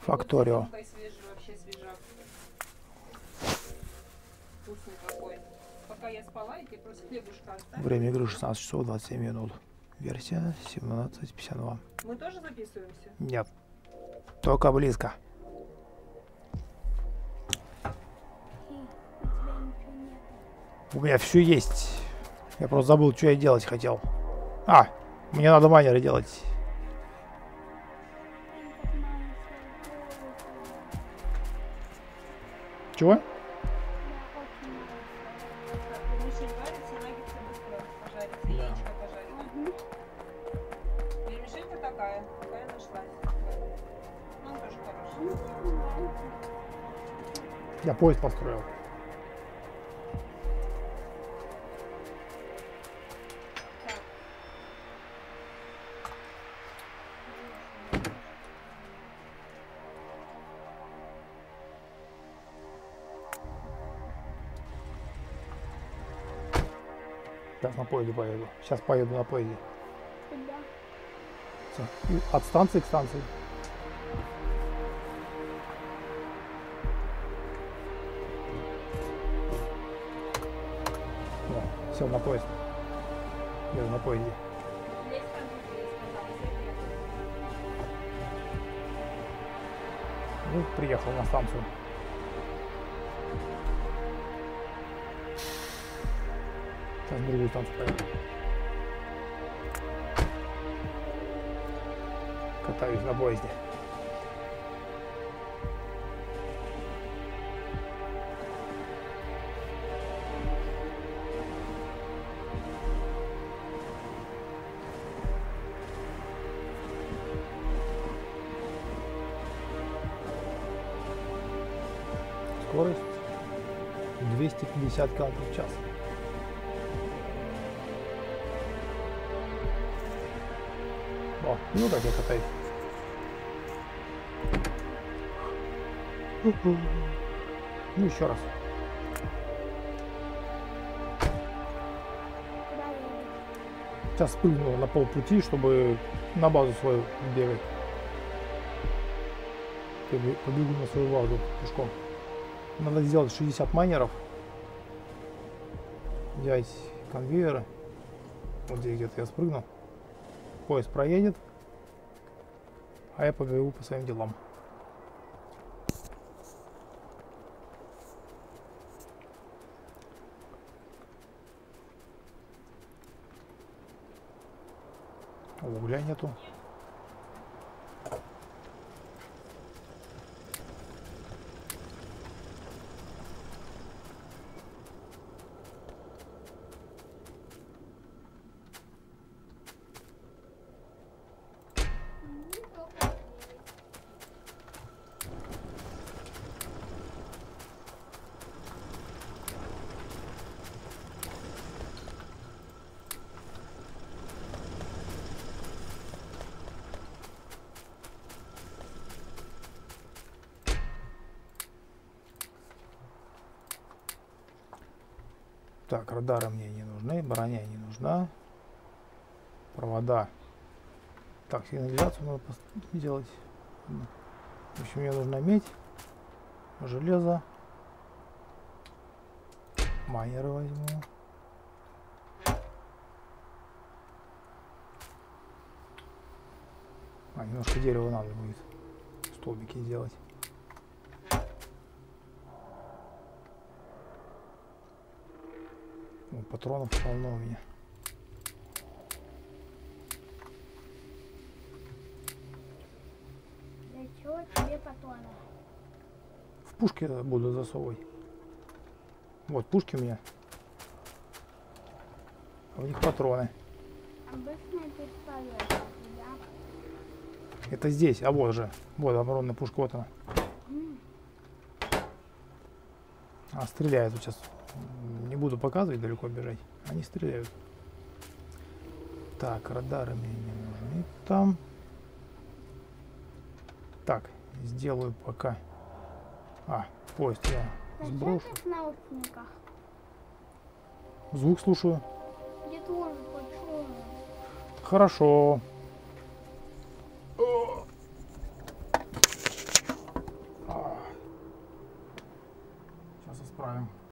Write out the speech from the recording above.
Факторио. Вообще свежак. Вкусный такой. Пока я спала, и тебе просто хлебушка оставили. Время игры 16 часов 27 минут. Версия 17.52. Мы тоже записываемся? Нет. Только близко. У меня все есть. Я просто забыл, что я делать хотел. А, мне надо майнеры делать. Чего? Вермишель варится, наггетсы быстро пожарятся, яичко пожарится. Вермишелька такая нашлась. Ну, он тоже хороший. Я поезд построил. Сейчас на поезде поеду. Сейчас поеду на поезде. Куда? Всё. И от станции к станции. О, сел на поезд. Еду на поезде. Ну, приехал на станцию. Сейчас в другую станцию поеду. Катаюсь на поезде. Скорость 250 км в час. О, ну так я катаюсь. Ну еще раз. Сейчас спрыгну на полпути, чтобы на базу свою бегать. Побегу на свою базу пешком. Надо сделать 60 майнеров. Взять конвейеры. Вот здесь где-то я спрыгну. Поезд проедет. А я побегу по своим делам. Угля нету. Так, радары мне не нужны, броня не нужна. Провода. Так, сигнализацию надо сделать. В общем, мне нужна медь, железо. Майнеры возьму. А, немножко дерева надо будет. Столбики сделать. О, патронов полно у меня. Для чего тебе патроны? В пушки буду засовывать. Вот пушки у меня. А у них патроны. Обычный пистолет, да? Это здесь, а вот же. Вот оборонная пушка, вот она. А, стреляют сейчас. Не буду показывать, далеко бежать. Они стреляют. Так, радары мне не нужны там. Так, сделаю пока. А, поезд я сброшу. Зачем ты в наушниках? Звук слушаю. Я тоже хочу. Хорошо. Сейчас исправим.